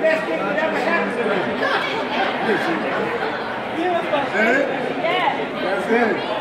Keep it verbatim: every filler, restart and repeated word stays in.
best thing that ever happened to me. That's it? Yeah. That's it.